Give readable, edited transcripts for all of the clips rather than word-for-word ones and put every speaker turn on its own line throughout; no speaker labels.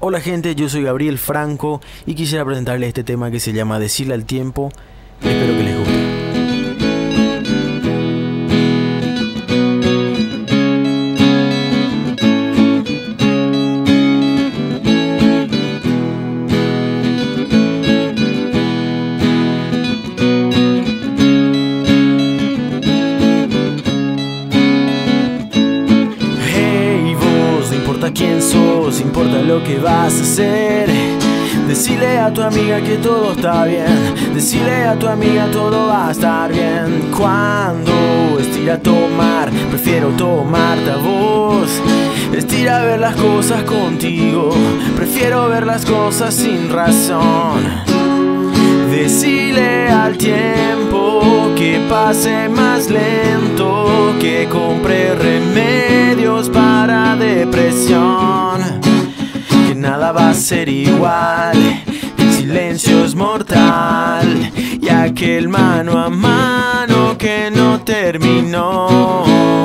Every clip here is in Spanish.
Hola gente, yo soy Gabriel Franco y quisiera presentarles este tema que se llama Decirle al tiempo. Espero que les guste. Quién sos, importa lo que vas a hacer. Decile a tu amiga que todo está bien. Decile a tu amiga todo va a estar bien. Cuando estira a tomar, prefiero tomarte a vos. Estira a ver las cosas contigo, prefiero ver las cosas sin razón. Decile al tiempo que pase más lento, que compre remedios para depresión, que nada va a ser igual, el silencio es mortal, y aquel mano a mano que no terminó.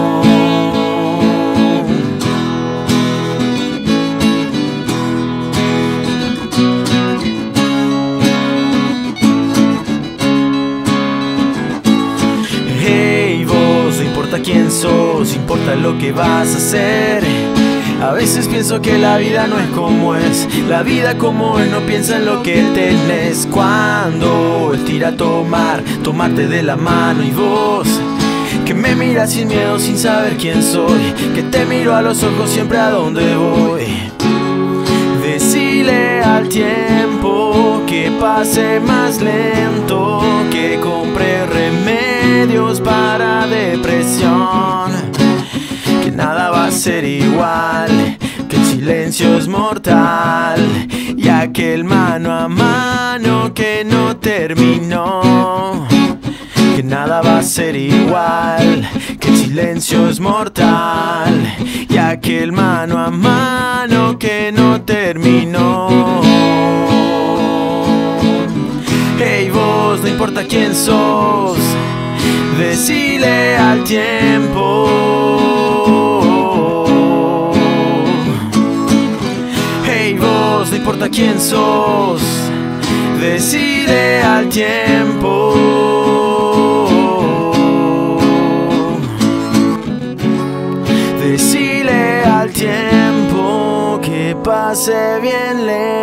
Quién sos, importa lo que vas a hacer. A veces pienso que la vida no es como es. La vida como es no piensa en lo que tenés. Cuando estira a tomar, tomarte de la mano y vos que me miras sin miedo, sin saber quién soy, que te miro a los ojos siempre a donde voy. Decile al tiempo que pase más lento, que compre remedios para depresión, que nada va a ser igual, que el silencio es mortal, y aquel mano a mano que no terminó, que nada va a ser igual, que el silencio es mortal, y aquel mano a mano que no terminó. Hey vos, no importa quién sos, decile al tiempo. Hey vos, no importa quién sos, decile al tiempo. Decile al tiempo que pase bien lento.